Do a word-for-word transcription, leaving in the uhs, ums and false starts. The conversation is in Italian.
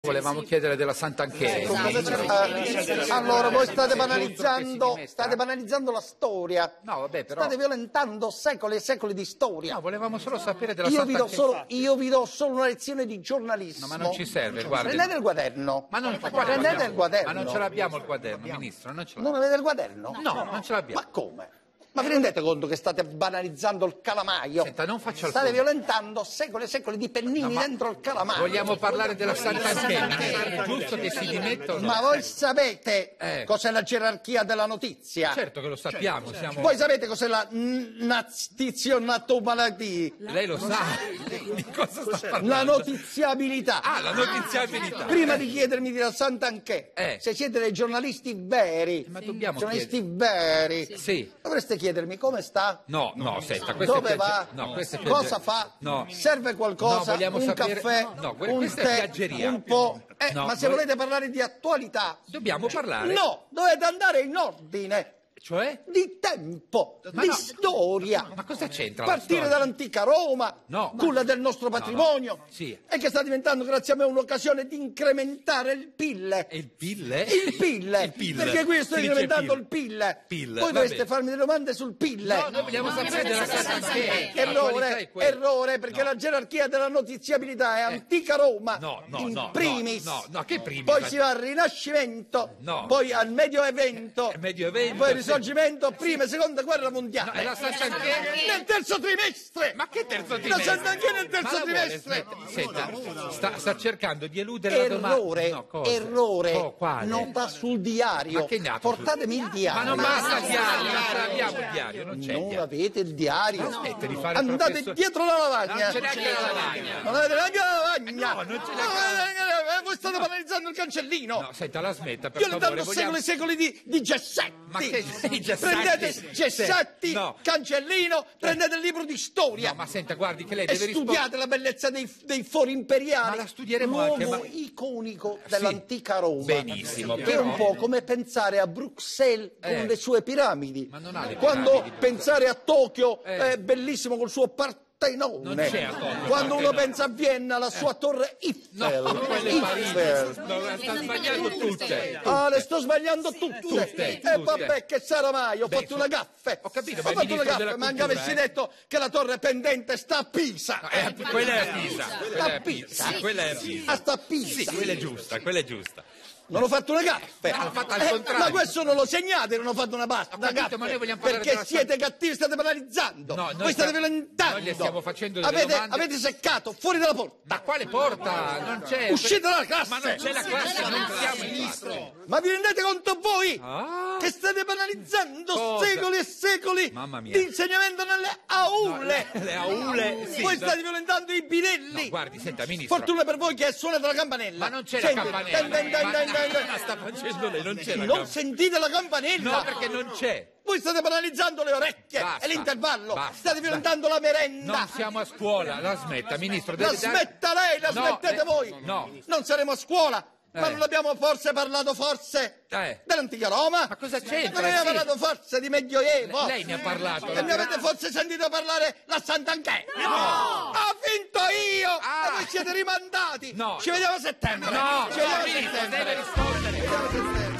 Volevamo chiedere della Sant'Anché. Esatto. Allora, voi state banalizzando, state banalizzando la storia. No, vabbè, però... State violentando secoli e secoli di storia. No, volevamo solo sapere della Io vi do Sant'Anché. solo, io vi do solo una lezione di giornalismo. No, ma non ci serve, guarda. Prendete il quaderno. Ma non, Prendete il quaderno. Ma non ce l'abbiamo il quaderno, Ministro, non ce l'abbiamo. Non avete il quaderno? No, non ce l'abbiamo. Ma come? Ma vi rendete conto che state banalizzando il calamaio? Senta, non faccia il State punto. violentando secoli e secoli di pennini No, dentro il calamaio. Vogliamo parlare della Sant'Anché, è giusto che si dimetta o no? Ma voi sapete Eh. cos'è la gerarchia della notizia? Certo che lo sappiamo, siamo... Voi sapete cos'è la nazionatomalattia? Lei lo sa, di cosa sta parlando? La notiziabilità. Ah, la notiziabilità. Prima di chiedermi della Sant'Anché, Eh. se siete dei giornalisti veri, Ma dobbiamo giornalisti chiedere. veri, Sì. dovreste chiedermi come sta, No, no, senta, questo dove è piagge- va, no, questo è cosa piagge- fa, No. serve No, qualcosa, vogliamo un sapere- caffè, no, que- un questa è tè, piaggeria. un po'. Eh, No, ma se voi- volete parlare di attualità, Dobbiamo parlare. no, dovete andare in ordine. Cioè? Di tempo, Ma di no. storia. Ma cosa c'entra la Partire storia? dall'antica Roma, No. culla del nostro No, patrimonio, no. Sì. e che sta diventando grazie a me un'occasione di incrementare il P I L. E il P I L? Il P I L, Il P I L. perché qui sto Si dice incrementando P I L. il P I L. P I L, Voi va dovreste bene. farmi delle domande sul P I L. No, noi vogliamo sapere della Sant'Anché. La qualità Errore, è quella. errore, perché No. la gerarchia della notiziabilità è antica Roma, No, no, in no, primis, no, no, no, che primis? poi si va al Rinascimento, No. poi al Medioevento, Eh, Medioevento, poi al sì. Risorgimento, prima e seconda guerra No, mondiale. e la Sant'Anché? Nel terzo trimestre! Ma che terzo La trimestre? Sant'Anché nel terzo Ma la vuole trimestre! smettere? Senta, sta, sta cercando di eludere la domanda. Errore, No, cosa? errore, Oh, quale? nota sul diario. Ma che nota Portatemi sul- il diario. Ma non basta il diario, non ce l'abbiamo il diario, non c'è il Non diario. avete il diario. Ma smette di fare il Andate professore- dietro la lavagna. Non c'è neanche la lavagna. Non avete neanche la lavagna. No, non c'è No, neanche la- eh, Voi state banalizzando il cancellino. No, senta, la smetta, per Io le favore. danno vogliamo- secoli e secoli di, di gessetti. Ma che i gessetti? Prendete gessetti, No. cancellino, prendete il libro di storia. No, ma senta, guardi che lei E deve rispondere. studiate la bellezza dei, dei fori imperiali. Ma la studieremo anche, L'uomo ma- iconico Sì. dell'antica Roma. Benissimo, Che è però- un po' come pensare a Bruxelles con Eh. le sue piramidi. Ma non ha le Quando piramidi, pensare a Tokyo Eh. è bellissimo col suo Partenone. Non c'è a Tokyo Quando uno Partenone. pensa a Vienna, la sua torre No, Eiffel. quelle Parigi. Eiffel. No, sta sbagliando tutte. Ah, le sto sbagliando tutte. Tutte, E tutte. vabbè, che sarà mai? Ho Beh, fatto una gaffe. ho capito, Ho ma il fatto una ministro della gaffe, ma anche cultura, avessi eh. detto che la torre pendente sta a Pisa. Eh, a- quella è a Pisa. Quella è a Pisa. Pisa. Sì, quella è a Pisa. Ah, sta a Pisa. Sì, quella è giusta, quella è giusta. Non ho fatto una gaffe. l'ha fatta al Eh, contrario. ma questo non lo segnate, non ho fatto una basta. Ho Una capito, gaffe, ma noi vogliamo parlare perché della siete cattivi, state penalizzando. No, noi Voi state stiamo- violentando. noi le stiamo facendo delle avete, domande. avete seccato fuori dalla porta. Da quale porta? Non c'è. Uscite dalla classe. Ma non c'è la classe, non siamo in classe. Ma vi rendete conto voi Ah. che state penalizzando Cosa? secoli e secoli Mamma mia. di insegnamento nelle aule? No, le- le aule, sì, Voi no. state violentando i bidelli. No, guardi, senta, ministro. Fortuna per voi che suonate la campanella. Ma non c'è Senti, la campanella. dan, dan, dan, Ma- dan, dan, dan. la sta facendo lei, non c'è la Non campanella. sentite la campanella? No, perché non c'è. Voi state banalizzando le orecchie Basta, e l'intervallo. basta, State violentando la merenda. Non siamo a scuola, la smetta, ministro. La deve dare- smetta lei, la No, smettete eh, voi. No. Non saremo a scuola. Ma Eh. non abbiamo forse parlato forse Eh. dell'antica Roma? Ma cosa c'entra? Non abbiamo Sì. parlato forse di Medioevo? Lei ne ha parlato. E mi avete forse sentito parlare la Sant'Anché? No! Ho vinto io! Ah. E voi siete rimandati! No. Ci vediamo a settembre! No, Ci vediamo a ministro, settembre! deve rispondere. Ci vediamo a settembre.